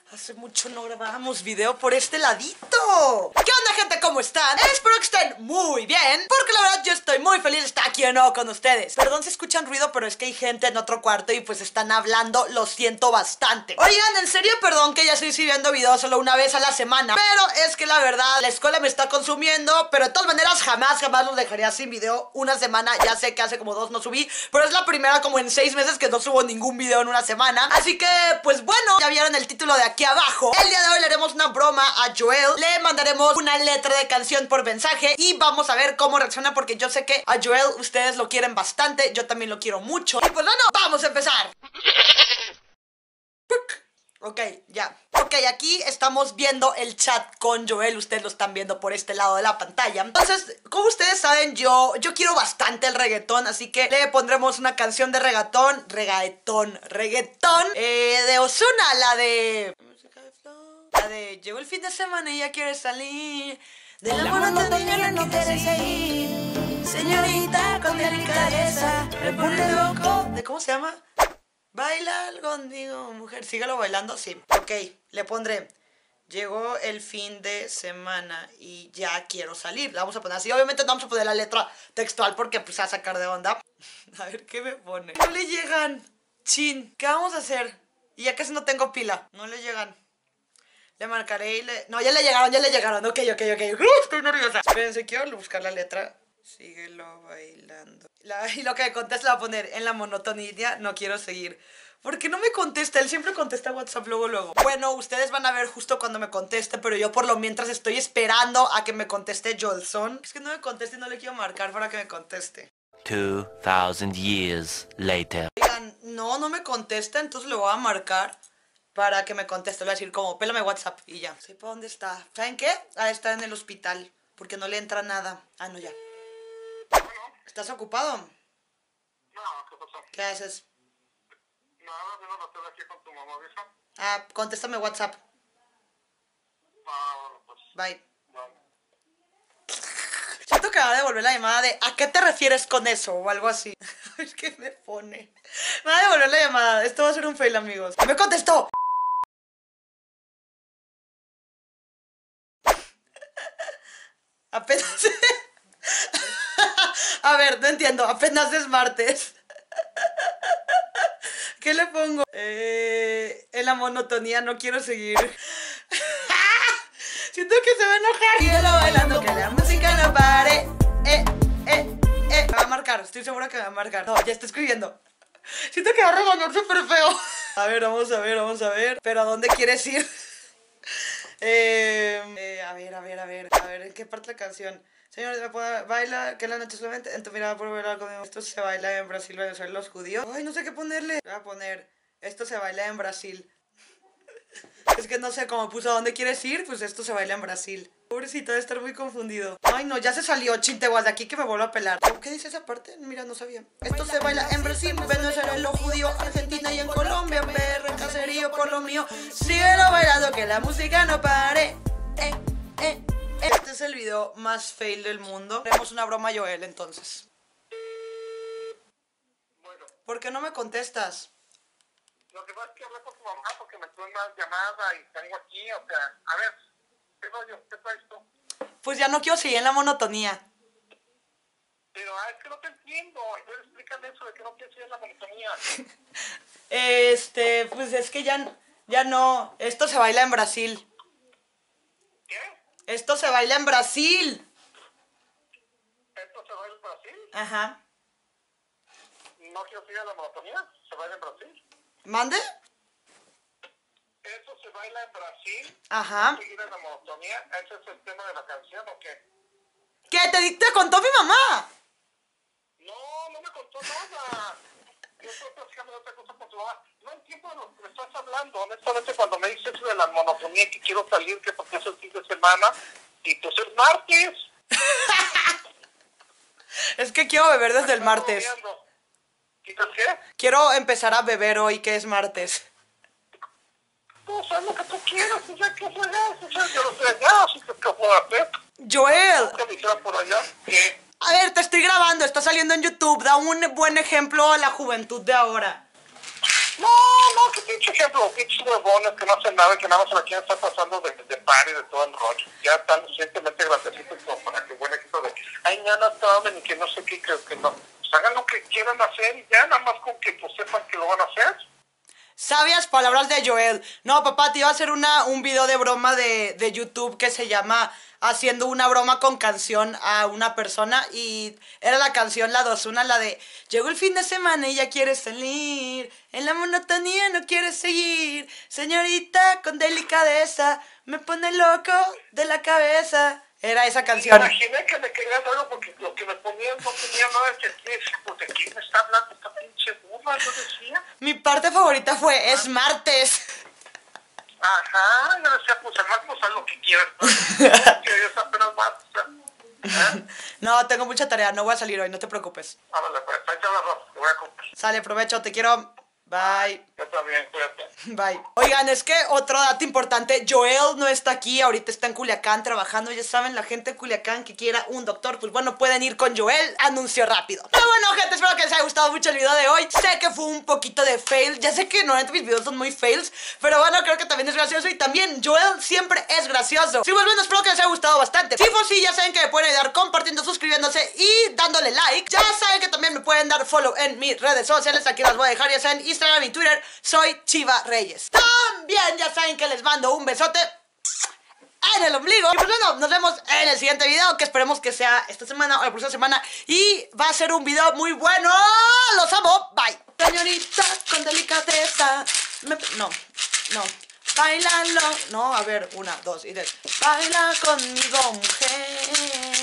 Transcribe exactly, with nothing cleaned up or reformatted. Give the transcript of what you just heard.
Hace mucho no grabábamos video por este ladito. ¿Qué onda, gente? ¿Cómo están? Espero que estén muy bien, porque la verdad yo estoy muy feliz de estar aquí de nuevo con ustedes. Perdón si escuchan ruido, pero es que hay gente en otro cuarto y pues están hablando, lo siento bastante. Oigan, en serio, perdón que ya estoy subiendo videos solo una vez a la semana, pero es que la verdad, la escuela me está consumiendo. Pero de todas maneras, jamás, jamás los dejaría sin video una semana. Ya sé que hace como dos no subí, pero es la primera como en seis meses que no subo ningún video en una semana. Así que, pues bueno, ya vieron el título de aquí abajo. El día de hoy le haremos una broma a Joel. Le mandaremos una letra de canción por mensaje y vamos a ver cómo reacciona, porque yo sé que a Joel ustedes lo quieren bastante. Yo también lo quiero mucho. Y pues bueno, vamos a empezar. Ok, ya. Ok, aquí estamos viendo el chat con Joel. Ustedes lo están viendo por este lado de la pantalla. Entonces, como ustedes saben, yo, yo quiero bastante el reggaetón, así que le pondremos una canción de reggaetón. Reggaetón, reggaetón eh, de Ozuna, la de... La de llegó el fin de semana y ya quiere salir. De la monotonía no quiere seguir. Señorita con delicadeza me pone loco. ¿De cómo se llama? Baila contigo, mujer. Sígalo bailando, sí. Ok, le pondré llegó el fin de semana y ya quiero salir. La vamos a poner así. Obviamente no vamos a poner la letra textual porque pues va a sacar de onda. A ver qué me pone. No le llegan. Chin, ¿qué vamos a hacer? Y ya casi no tengo pila. No le llegan. Le marcaré y le... No, ya le llegaron, ya le llegaron. Ok, ok, ok. Uh, estoy nerviosa. Espérense, quiero buscar la letra. Síguelo bailando. La... Y lo que me contesta le va a poner en la monotonía. No quiero seguir. ¿Por qué no me contesta? Él siempre contesta WhatsApp luego, luego. Bueno, ustedes van a ver justo cuando me conteste, pero yo por lo mientras estoy esperando a que me conteste Joelson. Es que no me conteste y no le quiero marcar para que me conteste. Two thousand years later. Oigan, no, no me contesta, entonces le voy a marcar para que me conteste. Le voy a decir como, pélame WhatsApp y ya. Sé para dónde está. ¿Saben qué? Ah, está en el hospital, porque no le entra nada. Ah, no, ya. ¿Estás ocupado? No, ¿qué pasó? ¿Qué haces? Nada, vengo a hacer aquí con tu mamá, ¿vieja? Ah, contéstame WhatsApp. Ah, bueno, pues. Bye. Vale. Siento que va a devolver la llamada de ¿a qué te refieres con eso? O algo así. Es que me pone. Me va a devolver la llamada. Esto va a ser un fail, amigos. ¡Me contestó! Apenas... A ver, no entiendo. Apenas es martes. ¿Qué le pongo? Eh, en la monotonía no quiero seguir. Siento que se va a enojar. Síguelo bailando, que la música no pare. Eh, eh, eh. Me va a marcar, estoy segura que me va a marcar. No, ya está escribiendo. Siento que va a regañar súper feo. A ver, vamos a ver, vamos a ver. ¿Pero a dónde quieres ir? eh, eh, a ver, a ver, a ver. A ver, ¿en qué parte de la canción? Señor, ¿me puedo baila que la noche solamente en tu mirada por bailar conmigo? Esto se baila en Brasil, Venezuela, los judíos. Ay, no sé qué ponerle. Voy a poner, esto se baila en Brasil. Es que no sé, cómo puso a dónde quieres ir, pues esto se baila en Brasil. Pobrecito, debe estar muy confundido. Ay, no, ya se salió, chinteguas, de aquí que me vuelvo a pelar. ¿Qué dice esa parte? Mira, no sabía. Esto se baila en Brasil, Venezuela, los judíos, Argentina y en Colombia, en P R, caserío, por lo mío. Síguelo bailando, que la música no pare. Eh, eh. Este es el video más fail del mundo. Haremos una broma a Joel, entonces. Bueno, ¿Por qué no me contestas? lo que pasa es que hablé con tu mamá porque me tuve una llamada y tengo aquí, o sea, a ver, ¿qué rollo? ¿Qué traes tú? Pues ya no quiero seguir en la monotonía. Pero, ah, es que no te entiendo. Entonces, explícame eso de que no quieres ir en la monotonía. Este, pues es que ya, ya no. Esto se baila en Brasil. ¿Qué? Esto se baila en Brasil. ¿Esto se baila en Brasil? Ajá. ¿No quiero ir a la monotonía? ¿Se baila en Brasil? ¿Mande? ¿Eso se baila en Brasil? Ajá. ¿Seguir en la monotonía? ¿Ese es el tema de la canción o qué? ¿Qué? ¿Te, te contó mi mamá? No, no me contó nada. Yo estoy platicando de otra cosa con tu mamá. No entiendo de lo que me estás hablando. Honestamente, cuando me dices eso de la monotonía, que quiero salir, que porque es el fin de semana, y pues es martes. Es que quiero beber desde el martes. ¿Quitas qué? Quiero empezar a beber hoy, que es martes. No, sabes lo que tú quieras, o sea, ¿qué fue eso? O sea, yo no sé allá, así que ¿qué puedo hacer? Joel. ¿Qué me hicieron por allá? ¿Qué? A ver, te estoy grabando, está saliendo en YouTube. Da un buen ejemplo a la juventud de ahora. No, no, que pinche ejemplo, pinches huevones que no hacen nada, que nada más se la quieren estar pasando de, de par y de todo el rollo. Ya están suficientemente grandecitos como para que buen equipo de, ay, ya no tomen y que no sé qué, creo que no. Pues hagan lo que quieran hacer y ya, nada más con que pues sepan que lo van a hacer. Sabias palabras de Joel. No, papá, te iba a hacer una, un video de broma de, de YouTube que se llama Haciendo una broma con canción a una persona. Y era la canción, la dos una, la de llegó el fin de semana y ya quieres salir. En la monotonía no quieres seguir. Señorita con delicadeza, me pone loco de la cabeza. Era esa canción. Imaginé que me querían algo porque lo que me ponían no tenía nada de sentido. Pues de quién me está hablando esta pinche burra, yo decía. Mi parte favorita fue es martes. Ajá, yo decía, pues además pues haz lo que quieras. ¿No? Que es apenas más. ¿Eh? No, tengo mucha tarea, no voy a salir hoy, no te preocupes. Ándale, pues, ahí te agarro, te voy a comprar. Sale, provecho, te quiero. Bye. Yo también, cuídate. Bye. Oigan, es que otro dato importante, Joel no está aquí, ahorita está en Culiacán trabajando, ya saben, la gente de Culiacán que quiera un doctor, pues bueno, pueden ir con Joel, anuncio rápido. Pero bueno, gente, espero que les haya gustado mucho el video de hoy, sé que fue un poquito de fail, ya sé que normalmente mis videos son muy fails, pero bueno, creo que también es gracioso y también Joel siempre es gracioso. Sí, pues bueno, espero que les haya gustado bastante. Si fue así, ya saben que me pueden ayudar compartiendo, suscribiéndose y dándole like. Ya saben que también me pueden dar follow en mis redes sociales, aquí las voy a dejar, ya saben, Instagram y Twitter, soy Chiva Reyes. También ya saben que les mando un besote en el ombligo. Y pues bueno, nos vemos en el siguiente video, que esperemos que sea esta semana o la próxima semana. Y va a ser un video muy bueno. Los amo, bye. Señorita con delicadeza me... No, no. Bailalo. No, a ver, una, dos y tres. Baila conmigo, mujer.